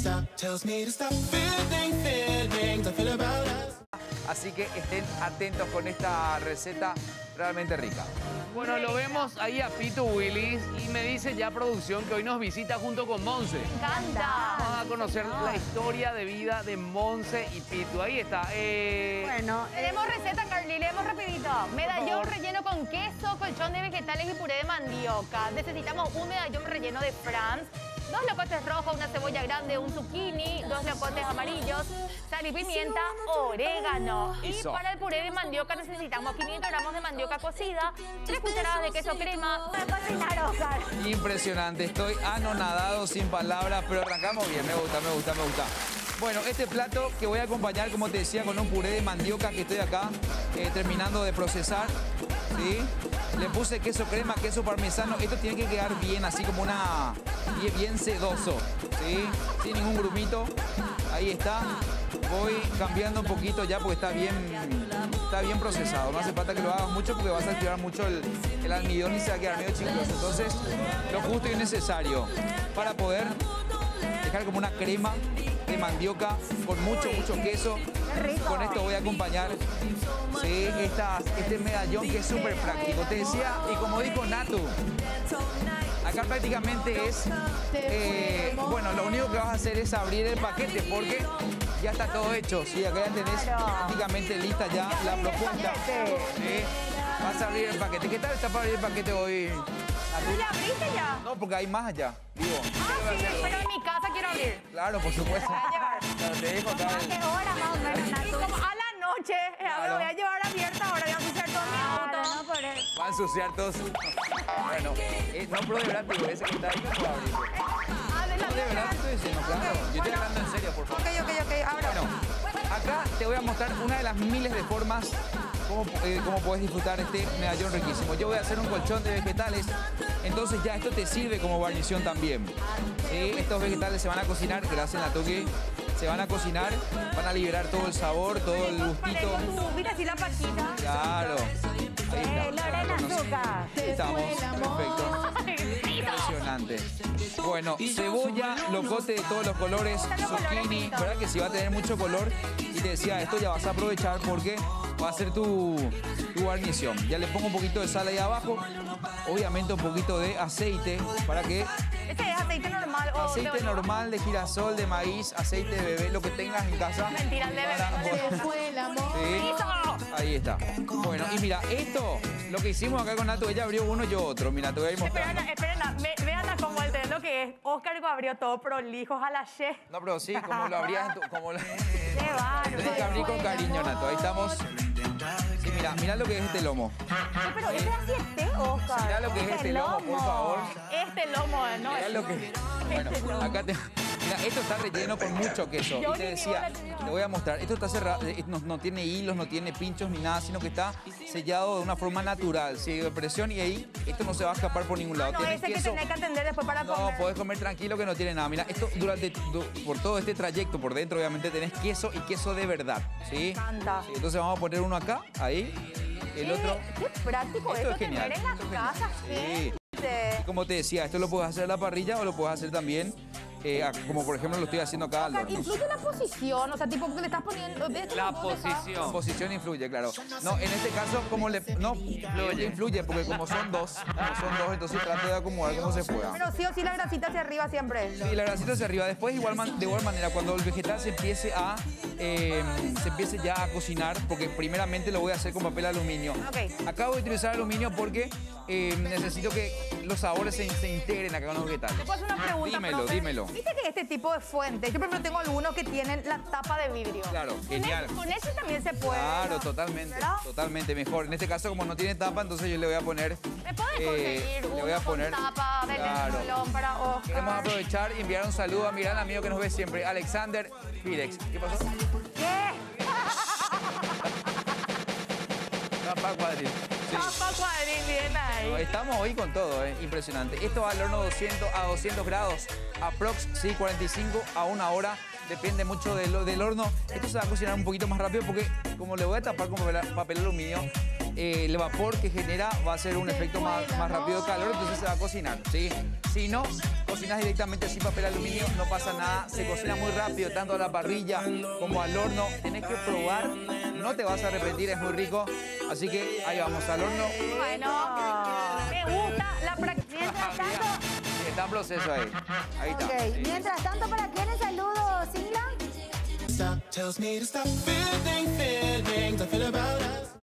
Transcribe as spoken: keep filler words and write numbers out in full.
Así que estén atentos con esta receta realmente rica. Bueno, lo vemos ahí a Pitu Willis y me dice ya producción que hoy nos visita junto con Monse. Me encanta. Vamos a conocer la historia de vida de Monse y Pitu. Ahí está. Eh... Bueno, tenemos receta, Carly, leemos rapidito. Medallón relleno con queso, colchón de vegetales y puré de mandioca. Necesitamos un medallón relleno de France, dos locotes rojos, una cebolla grande, un zucchini, dos locotes amarillos, sal y pimienta, orégano. Y Eso. para el puré de mandioca necesitamos quinientos gramos de mandioca cocida, tres cucharadas de queso crema. Para cocinar, Oscar. Impresionante, estoy anonadado, sin palabras, pero arrancamos bien, me gusta, me gusta, me gusta. Bueno, este plato que voy a acompañar, como te decía, con un puré de mandioca que estoy acá eh, terminando de procesar, ¿sí? Le puse queso crema, queso parmesano. Esto tiene que quedar bien, así como una... bien, bien sedoso, ¿sí? Sin ningún grumito. Ahí está. Voy cambiando un poquito ya porque está bien, está bien procesado. No hace falta que lo hagas mucho porque vas a activar mucho el, el almidón y se va a quedar medio chicloso. Entonces, lo justo y necesario para poder dejar como una crema de mandioca con mucho, mucho queso. Con esto voy a acompañar, sí, estas, este medallón que es súper práctico. Te decía, y como dijo Natu, acá prácticamente es, eh, bueno, lo único que vas a hacer es abrir el paquete porque ya está todo hecho. Sí, acá ya tenés prácticamente lista ya la propuesta. Sí, vas a abrir el paquete. ¿Qué tal está para abrir el paquete hoy? ¿Tú ya abriste ya? No, porque hay más allá, digo. Ah, sí, pero en mi casa quiero abrir. Claro, por supuesto. Voy a llevar. Claro, te dejo acá. ¿A qué hora más o menos, Natu? Como a la noche. Eh, Claro. Lo voy a llevar abierta ahora, voy a ensuciar todo mi auto. No, por eso. Va a ensuciar todos. Bueno, eh, no, pero de verdad, digo, ese que está ahí no puedo abrir. Ah, de la No, de verdad te estoy diciendo, claro. Yo estoy hablando en serio, por favor. Ok, ok, ok, abro. Bueno, acá te voy a mostrar una de las miles de formas cómo, eh, cómo puedes disfrutar este medallón riquísimo. Yo voy a hacer un colchón de vegetales, entonces ya esto te sirve como guarnición también. Sí, estos vegetales se van a cocinar, gracias a la toque, se van a cocinar, van a liberar todo el sabor, todo el gustito. Mira así la paquita. Claro. Ahí está. Eh, Lorena Azúcar. Ahí estamos, perfecto. Impresionante. Bueno, cebolla, locote de todos los colores, zucchini, ¿verdad que sí va a tener mucho color? Y te decía, esto ya vas a aprovechar porque va a ser tu, tu guarnición. Ya le pongo un poquito de sal ahí abajo, obviamente un poquito de aceite para que... ¿Este es aceite normal o Aceite de oliva? normal, de girasol, de maíz, aceite de bebé, lo que tengas en casa. Mentira, el de bebé. Para- Sí, ahí está. Bueno, y mira, esto, lo que hicimos acá con Nato, ella abrió uno, yo otro. Mira, te voy a ir mostrando. Esperen, esperen, ve- vean a cómo el de lo que es. Oscar abrió todo prolijo, a la chef. No, pero sí, como lo abrías en tu... Como lo... Qué bárbaro. Tienes que abrir con cariño, Nato. Ahí estamos. Sí, mira, mira lo que es este lomo. Ay, pero ese es así este, Oscar. Mirá lo que es este lomo, por favor. Este lomo, ¿no? Mirá lo que... Bueno, acá te... Mira, esto está relleno con mucho queso. Yo Y te ni decía, digo te voy a mostrar. Esto está cerrado, eh, no, no tiene hilos, no tiene pinchos ni nada, sino que está sellado de una forma natural, sin presión, y ahí esto no se va a escapar por ningún lado. No, Tiene ese que queso. tenés que atender después para No, comer. podés comer tranquilo que no tiene nada. Mira, esto durante du- por todo este trayecto por dentro obviamente tenés queso y queso de verdad, ¿sí? encanta. Sí, entonces vamos a poner uno acá, ahí, el Qué- otro. Qué práctico Esto esto, es genial, tener en la esto es genial. casa, Sí. gente. Como te decía, esto lo puedes hacer a la parrilla o lo puedes hacer también, eh, a- como por ejemplo lo estoy haciendo acá al Oscar, horno. influye la posición, o sea, tipo que le estás poniendo... ¿ves? La ¿Cómo te dejas? La posición. posición influye, claro. No, en este caso, como le... No, influye, influye, porque como son dos, como son dos, entonces trato de acomodar como se pueda. Pero sí o sí la grasita hacia arriba siempre. Sí, la grasita hacia arriba. Después, igual man- de igual manera, cuando el vegetal se empiece a eh, se empiece ya a cocinar, porque primeramente lo voy a hacer con papel aluminio. Ok. Acabo de utilizar aluminio porque eh, necesito que los sabores se, se integren acá con los vegetales. Te puedo hacer una pregunta, Dímelo, profe. dímelo. Viste que este tipo de fuentes, yo por ejemplo tengo algunos que tienen la tapa de vidrio. Claro, Con genial. ese- Con ese también se puede. Claro, totalmente, ¿verdad? totalmente mejor. En este caso, como no tiene tapa, entonces yo le voy a poner... ¿Me puedes eh, conseguir le uno voy a poner, con tapa del claro. melón para Oscar? Queremos aprovechar y enviar un saludo a mi gran amigo que nos ve siempre, Alexander Pirex. ¿Qué pasó? ¿Qué? Tapa cuadril. Sí. Tapa cuadril, bien ahí. Estamos hoy con todo, ¿eh? Impresionante. Esto va al horno doscientos a doscientos grados, aprox, sí, cuarenta y cinco a una hora. Depende mucho del, del horno. Esto se va a cocinar un poquito más rápido porque como le voy a tapar con papel, papel aluminio, eh, el vapor que genera va a ser un efecto más, más rápido de calor, entonces se va a cocinar, ¿sí? Si no, cocinas directamente sin papel aluminio, no pasa nada. Se cocina muy rápido, tanto a la parrilla como al horno. Tenés que probar, no te vas a arrepentir, es muy rico. Así que ahí vamos, al horno. Bueno, me gusta la práctica. Mientras tanto... Está en proceso ahí. Ahí está. Ok, Sí. mientras tanto, ¿para quién el saludo, Singla? Stop tells me to stop feeling feelings I feel about us.